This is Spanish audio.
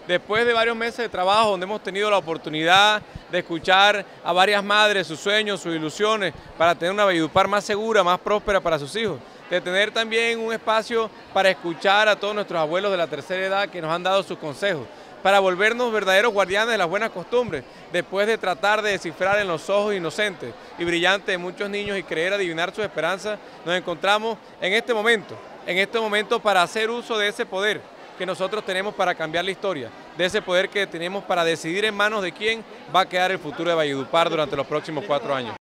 Después de varios meses de trabajo donde hemos tenido la oportunidad de escuchar a varias madres, sus sueños, sus ilusiones, para tener una Valledupar más segura, más próspera para sus hijos, de tener también un espacio para escuchar a todos nuestros abuelos de la tercera edad que nos han dado sus consejos, para volvernos verdaderos guardianes de las buenas costumbres, después de tratar de descifrar en los ojos inocentes y brillantes de muchos niños y creer adivinar sus esperanzas, nos encontramos en este momento para hacer uso de ese poder que nosotros tenemos para cambiar la historia, de ese poder que tenemos para decidir en manos de quién va a quedar el futuro de Valledupar durante los próximos 4 años.